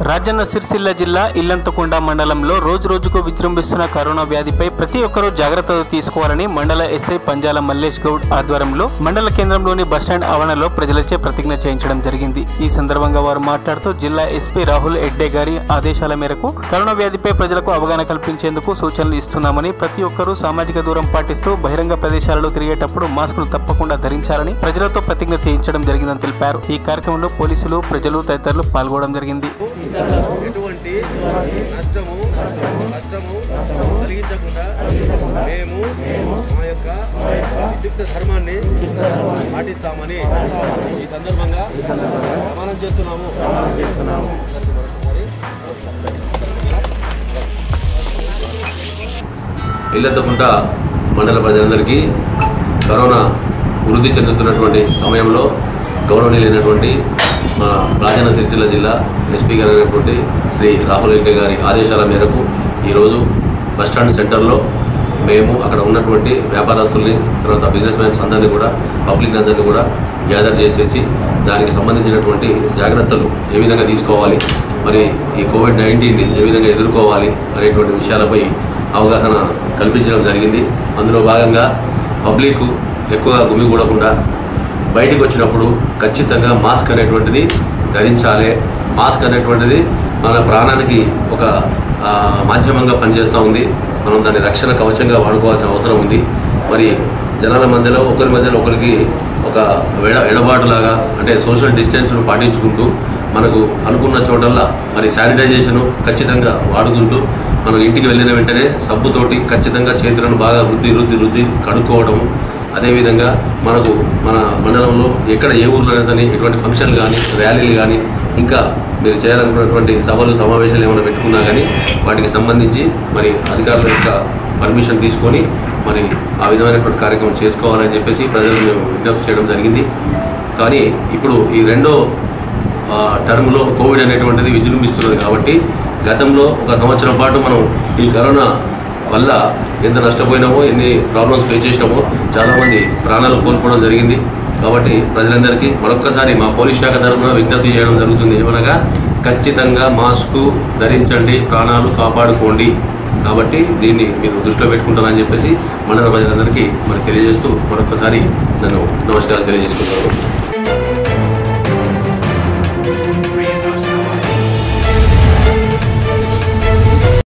రాజన్న సిరిసిల్ల జిల్లా ఇల్లంతకొండ మండలంలో రోజు రోజుకు విజృంభిస్తున్న కరోనా వ్యాధిపై ప్రతి ఒక్కరూ జాగ్రత్తలు తీసుకోవాలని మండల ఎస్ఐ పంజాల మల్లేష్ గౌడ్ ఆధ్వర్యంలో మండల కేంద్రంలోని బస్టాండ్ ఆవరణలో ప్రజలచే ప్రతిజ్ఞ చేయించడం జరిగింది। ఈ సందర్భంగా వారు మాట్లాడుతూ జిల్లా ఎస్పీ రాహుల్ ఎడ్డే గారి ఆదేశాల మేరకు కరోనా వ్యాధిపై ప్రజలకు అవగాహన కల్పించేందుకు సూచనలు ఇస్తున్నామని, ప్రతి ఒక్కరూ సామాజిక దూరం పాటిస్తూ బహిరంగ ప్రదేశాలలో తిరిగేటప్పుడు మాస్కులు తప్పకుండా ధరించాలని ప్రజలతో ప్రతిజ్ఞ చేయించడం జరిగిందని తెలిపారు। ఈ కార్యక్రమంలో పోలీసులు, ప్రజలు తదితరులు పాల్గొనడం జరిగింది। ఎటువంటి నష్టము కలిగించకుండా మేము మా యొక్క విద్యుక్త ధర్మాన్ని పాటిస్తామని ఈ సందర్భంగా ప్రమాణం చేస్తున్నాము। ఇల్లంతకుంట మండల ప్రజలందరికీ కరోనా వృద్ధి చెందుతున్నటువంటి సమయంలో గౌరవనీయులైనటువంటి మన రాజన్న సిరిసిల్ల జిల్లా ఎస్పీ గారు అయినటువంటి శ్రీ రాహుల్ ఎడ్డే గారి ఆదేశాల మేరకు ఈరోజు బస్టాండ్ సెంటర్లో మేము అక్కడ ఉన్నటువంటి వ్యాపారస్తుల్ని, తర్వాత బిజినెస్ మ్యాన్స్ అందరినీ కూడా, పబ్లిక్ అందరినీ కూడా గ్యాదర్ చేసేసి దానికి సంబంధించినటువంటి జాగ్రత్తలు ఏ విధంగా తీసుకోవాలి, మరి ఈ కోవిడ్-19ని ఏ విధంగా ఎదుర్కోవాలి అనేటువంటి విషయాలపై అవగాహన కల్పించడం జరిగింది। అందులో భాగంగా పబ్లిక్ ఎక్కువగా గుమిగూడకుండా బయటికి వచ్చినప్పుడు ఖచ్చితంగా మాస్క్ అనేటువంటిది ధరించాలి। మాస్క్ అనేటువంటిది మన ప్రాణానికి ఒక మాధ్యమంగా పనిచేస్తూ ఉంది। మనం దాన్ని రక్షణ కవచంగా వాడుకోవాల్సిన అవసరం ఉంది। మరి జనాల మధ్యలో ఒకరికి ఒక ఎడబాటులాగా, అంటే సోషల్ డిస్టెన్స్ను పాటించుకుంటూ మనకు అనుకున్న చోటల్లా మరి శానిటైజేషను ఖచ్చితంగా వాడుకుంటూ మనం ఇంటికి వెళ్ళిన వెంటనే సబ్బుతోటి ఖచ్చితంగా చేతులను బాగా రుద్ది కడుక్కోవడము। అదేవిధంగా మనకు మన మండలంలో ఎక్కడ ఏ ఊర్లో కానీ ఎటువంటి ఫంక్షన్లు కానీ, ర్యాలీలు కానీ, ఇంకా మీరు చేయాలనుకున్నటువంటి సభలు, సమావేశాలు ఏమైనా పెట్టుకున్నా కానీ వాటికి సంబంధించి మరి అధికారుల యొక్క పర్మిషన్ తీసుకొని మరి ఆ విధమైనటువంటి కార్యక్రమం చేసుకోవాలని చెప్పేసి ప్రజలు మేము విజ్ఞప్తి చేయడం జరిగింది। కానీ ఇప్పుడు ఈ రెండో టర్మ్లో కోవిడ్ అనేటువంటిది విజృంభిస్తున్నది కాబట్టి గతంలో ఒక సంవత్సరం పాటు మనం ఈ కరోనా వల్ల ఎంత నష్టపోయినామో, ఎన్ని ప్రాబ్లమ్స్ ఫేస్ చేసినామో, చాలామంది ప్రాణాలు కోల్పోవడం జరిగింది। కాబట్టి ప్రజలందరికీ మరొక్కసారి మా పోలీస్ శాఖ తరఫున విజ్ఞప్తి చేయడం జరుగుతుంది ఏమనగా ఖచ్చితంగా మాస్కు ధరించండి, ప్రాణాలు కాపాడుకోండి। కాబట్టి దీన్ని మీరు దృష్టిలో పెట్టుకుంటారని చెప్పేసి మండల ప్రజలందరికీ మరి తెలియజేస్తూ మరొక్కసారి నన్ను నమస్కారం తెలియజేసుకుంటాను।